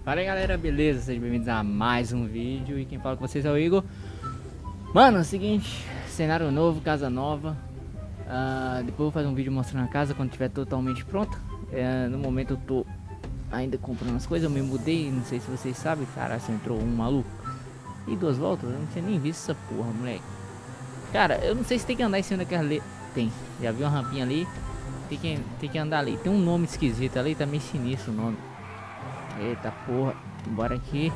Fala aí galera, beleza? Sejam bem-vindos a mais um vídeo e quem fala com vocês é o Igor. Mano, é o seguinte, cenário novo, casa nova. Depois eu vou fazer um vídeo mostrando a casa quando estiver totalmente pronta. No momento eu tô ainda comprando as coisas, eu me mudei, não sei se vocês sabem. Cara, se entrou um maluco e duas voltas, eu não tinha nem visto essa porra, moleque. Cara, eu não sei se tem que andar em cima daquela ali. Tem, já viu uma rampinha ali? Tem que andar ali, tem um nome esquisito ali, tá meio sinistro o nome. Eita porra, bora aqui.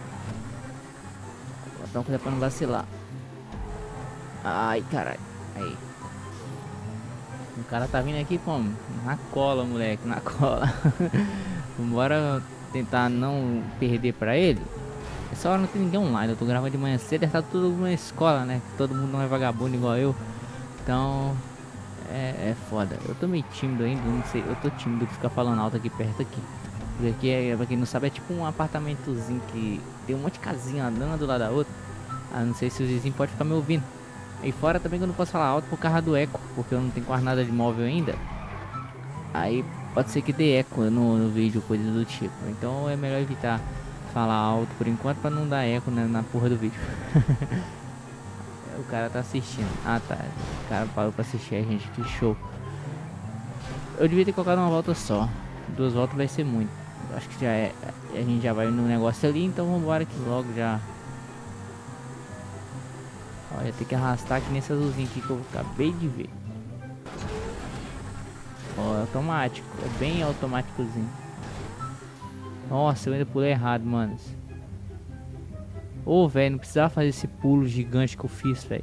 Vou botar um coisa pra não vacilar. Ai, caralho. Aí. O cara tá vindo aqui como? Na cola, moleque, na cola. Bora tentar não perder pra ele. Essa hora não tem ninguém online, eu tô gravando de manhã cedo, tá tudo na escola, né? Todo mundo não é vagabundo igual eu. Então, é foda. Eu tô meio tímido ainda, não sei. Eu tô tímido de ficar falando alto aqui perto aqui. Porque aqui, pra quem não sabe, é tipo um apartamentozinho que tem um monte de casinha andando do lado da outra. Não sei se os vizinhos podem ficar me ouvindo. Aí fora também que eu não posso falar alto por causa do eco, porque eu não tenho quase nada de móvel ainda. Aí pode ser que dê eco no vídeo, coisa do tipo. Então é melhor evitar falar alto por enquanto pra não dar eco na porra do vídeo. O cara tá assistindo. Ah tá, o cara parou pra assistir a gente, que show. Eu devia ter colocado uma volta só. Duas voltas vai ser muito. Acho que já é. A gente já vai no negócio ali, então vambora aqui logo já. Olha, tem que arrastar aqui nesse azulzinho aqui que eu acabei de ver. Ó, é automático, é bem automáticozinho. Nossa, eu ainda pulei errado, mano. Ô, velho, não precisava fazer esse pulo gigante que eu fiz, velho.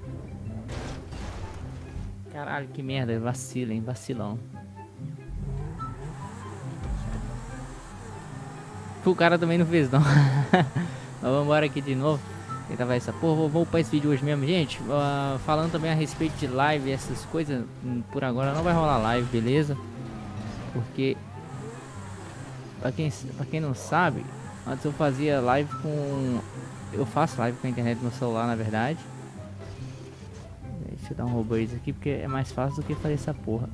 Caralho, que merda, vacila, hein, vacilão. O cara também não fez, não. Mas vamos embora aqui de novo. Tentar vai essa porra. Vou upar esse vídeo hoje mesmo, gente. Falando também a respeito de live e essas coisas. Por agora não vai rolar live, beleza? Porque pra quem não sabe, antes eu fazia live com. Eu faço live com a internet no celular, na verdade. Deixa eu dar um robô isso aqui porque é mais fácil do que fazer essa porra.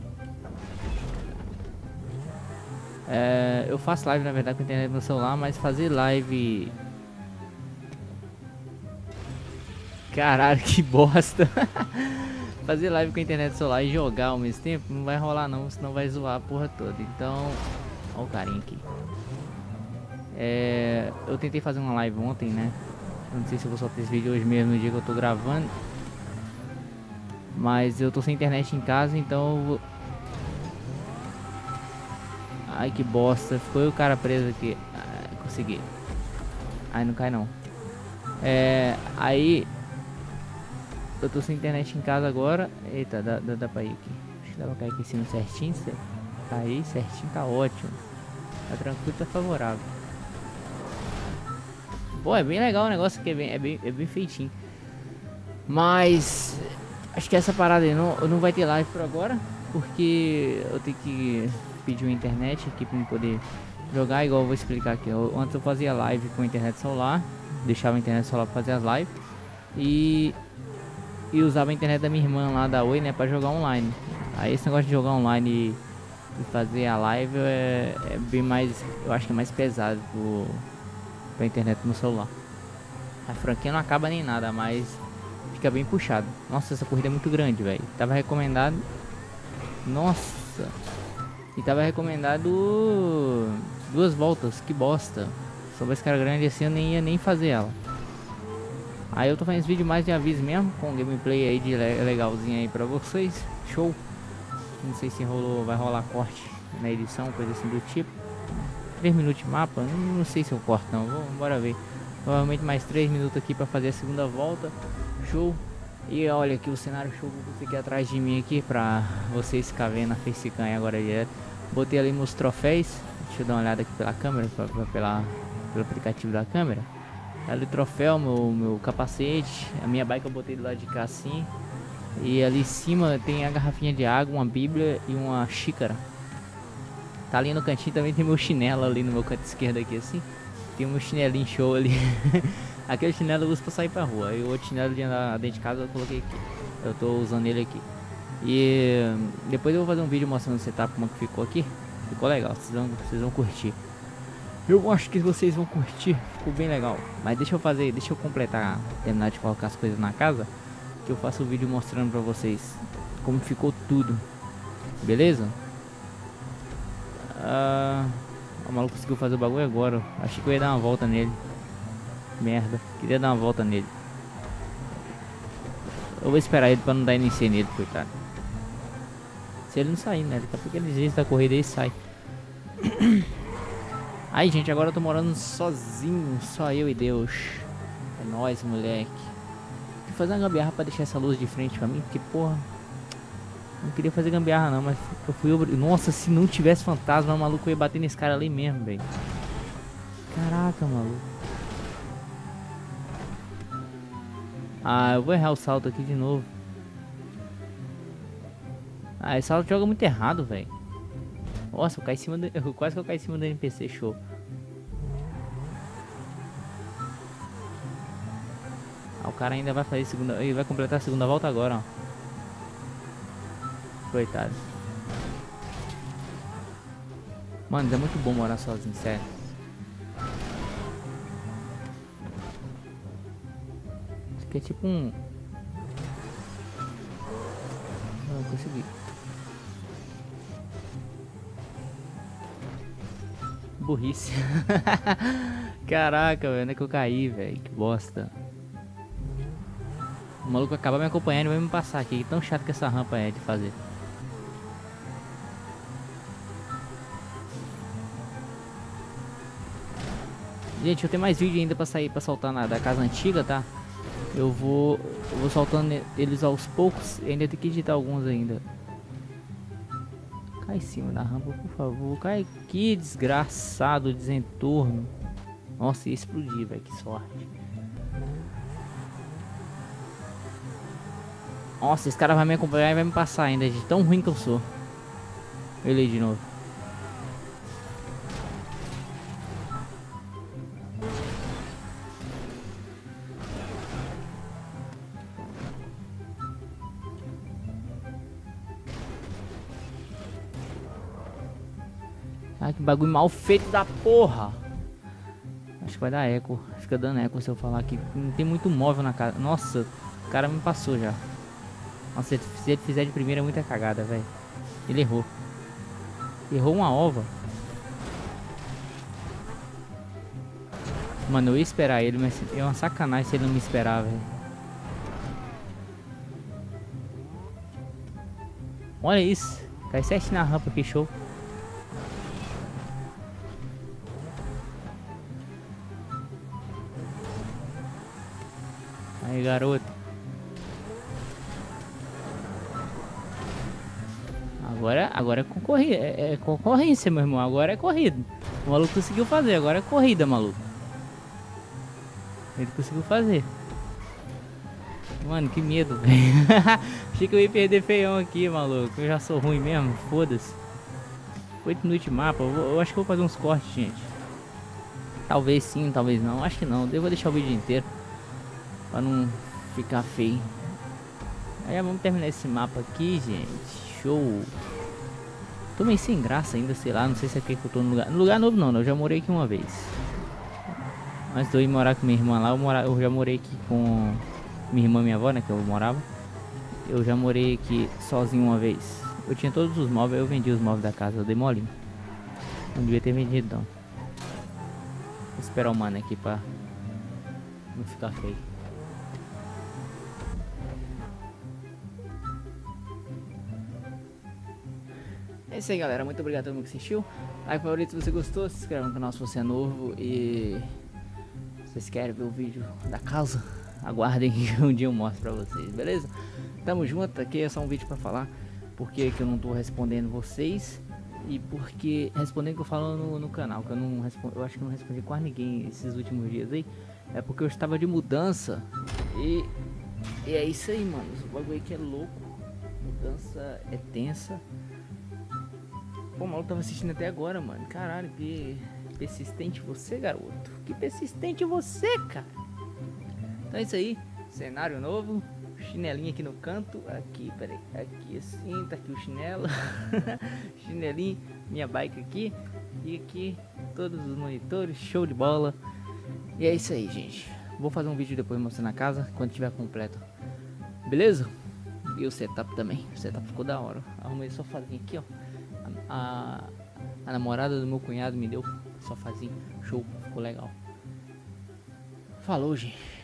Eu faço live na verdade com a internet no celular, mas fazer live. Caralho, que bosta. Fazer live com a internet no celular e jogar ao mesmo tempo não vai rolar não, senão vai zoar a porra toda. Então, ó o carinha aqui. Eu tentei fazer uma live ontem, né? Eu não sei se eu vou soltar esse vídeo hoje mesmo, no dia que eu tô gravando. Mas eu tô sem internet em casa, então eu vou... Ai, que bosta. Ficou o cara preso aqui. Consegui. Ai, não cai não. Aí... Eu tô sem internet em casa agora. Eita, dá pra ir aqui. Acho que dá pra cair aqui em cima certinho. Tá aí, certinho, tá ótimo. Tá tranquilo, tá favorável. Pô, é bem legal o negócio aqui, é bem feitinho. Mas... Acho que essa parada aí não vai ter live por agora. Porque eu tenho que pedir uma internet aqui pra eu poder jogar. Igual eu vou explicar aqui. Antes eu fazia live com a internet celular. Deixava a internet celular pra fazer as lives. E usava a internet da minha irmã lá da Oi, né, pra jogar online. Aí esse negócio de jogar online e fazer a live é bem mais, eu acho que é mais pesado pra internet no celular. A franquia não acaba nem nada, mas fica bem puxado. Nossa, essa corrida é muito grande, velho. Tava recomendado. Nossa. E tava recomendado 2 voltas, que bosta. Sobre esse cara grande assim eu nem ia nem fazer ela. Aí eu tô fazendo esse vídeo mais de aviso mesmo, com gameplay aí de legalzinho aí pra vocês. Show. Não sei se vai rolar corte na edição, coisa assim do tipo. 3 minutos de mapa, não sei se eu corto não, bora ver. Provavelmente mais 3 minutos aqui pra fazer a segunda volta. Show. E olha aqui o cenário show que eu consegui atrás de mim aqui pra vocês ficarem vendo a facecam agora direto. Botei ali meus troféus. Deixa eu dar uma olhada aqui pela câmera, pelo aplicativo da câmera. Ali o troféu, meu capacete, a minha bike eu botei do lado de cá assim. E ali em cima tem a garrafinha de água, uma bíblia e uma xícara. Tá ali no cantinho também tem meu chinelo ali no meu canto esquerdo aqui assim. Tem um chinelinho show ali. Aquele chinelo eu uso pra sair pra rua. E o outro chinelo de andar dentro de casa eu coloquei aqui. Eu tô usando ele aqui. E depois eu vou fazer um vídeo mostrando o setup como que ficou aqui. Ficou legal, vocês vão curtir. Eu acho que vocês vão curtir, ficou bem legal. Mas deixa eu completar, terminar de colocar as coisas na casa, que eu faço o vídeo mostrando pra vocês como ficou tudo. Beleza? O maluco conseguiu fazer o bagulho agora. Achei que eu ia dar uma volta nele. Merda, queria dar uma volta nele. Eu vou esperar ele pra não dar NC nele, coitado. Se ele não sair, né? Daqui a pouco ele desiste da corrida e sai. Aí, gente, agora eu tô morando sozinho. Só eu e Deus. É nóis, moleque. Vou fazer uma gambiarra pra deixar essa luz de frente pra mim. Porque, porra, não queria fazer gambiarra não, mas eu fui Nossa, se não tivesse fantasma, o maluco ia bater nesse cara ali mesmo, velho. Caraca, maluco. Ah, eu vou errar o salto aqui de novo. Ah, esse salto joga muito errado, velho. Nossa, eu caí em cima do... Quase que eu caí em cima do NPC, show. Ah, o cara ainda vai fazer segunda... Ele vai completar a segunda volta agora, ó. Coitado. Mano, é muito bom morar sozinho, sério. Isso aqui é tipo um... Não consegui. Burrice. Caraca, velho, onde é que eu caí, velho? Que bosta. O maluco acaba me acompanhando e vai me passar aqui. Tão chato que essa rampa é de fazer. Gente, eu tenho mais vídeo ainda pra sair, pra soltar da casa antiga, tá? Eu vou soltando eles aos poucos e ainda tem que editar alguns ainda. Cai em cima da rampa, por favor. Cai aqui, desgraçado, desentorno. Nossa, ia explodir, velho, que sorte. Nossa, esse cara vai me acompanhar e vai me passar ainda, de tão ruim que eu sou. Ele aí de novo. Ah, que bagulho mal feito da porra. Acho que vai dar eco. Fica dando eco se eu falar que não tem muito móvel na casa. Nossa, o cara me passou já. Nossa, se ele fizer de primeira é muita cagada, velho. Ele errou. Errou uma ova. Mano, eu ia esperar ele, mas é uma sacanagem se ele não me esperar, velho. Olha isso. Cai 7 na rampa, que show. Aí, garoto. Agora é concorrida. É concorrência, meu irmão. Agora é corrida. O maluco conseguiu fazer. Agora é corrida, maluco. Ele conseguiu fazer. Mano, que medo, velho. Achei que eu ia perder feião aqui, maluco. Eu já sou ruim mesmo. Foda-se. 8 minutos de mapa. Eu acho que eu vou fazer uns cortes, gente. Talvez sim, talvez não. Acho que não. Eu vou deixar o vídeo inteiro. Pra não ficar feio. Aí vamos terminar esse mapa aqui, gente. Show. Tô meio sem graça ainda, sei lá. Não sei se é aqui que eu tô no lugar. No lugar novo não, eu já morei aqui uma vez. Antes de eu ir morar com minha irmã lá, eu já morei aqui com minha irmã e minha avó, né? Que eu morava. Eu já morei aqui sozinho uma vez. Eu tinha todos os móveis, eu vendi os móveis da casa, eu dei molinho. Não devia ter vendido não. Vou esperar o mano aqui pra não ficar feio. É isso aí, galera. Muito obrigado a todo mundo que assistiu. Like favorito se você gostou. Se inscreve no canal se você é novo. E se vocês querem ver o vídeo da casa, aguardem que um dia eu mostro pra vocês, beleza? Tamo junto. Aqui é só um vídeo pra falar porque que eu não tô respondendo vocês. E porque respondendo que eu falo no canal, que eu não respondo, eu acho que eu não respondi quase ninguém esses últimos dias aí. É porque eu estava de mudança. E é isso aí, mano. O bagulho aqui é louco. Mudança é tensa. Pô, o maluco tava assistindo até agora, mano. Caralho, que persistente você, garoto. Que persistente você, cara. Então é isso aí. Cenário novo. Chinelinho aqui no canto. Aqui, peraí. Aqui assim, tá aqui o chinelo. Chinelinho. Minha bike aqui. E aqui todos os monitores, show de bola. E é isso aí, gente. Vou fazer um vídeo depois mostrando a casa quando tiver completo. Beleza? E o setup também. O setup ficou da hora. Arrumei o sofazinho aqui, ó. A namorada do meu cunhado me deu sofazinho. Show, ficou legal. Falou, gente.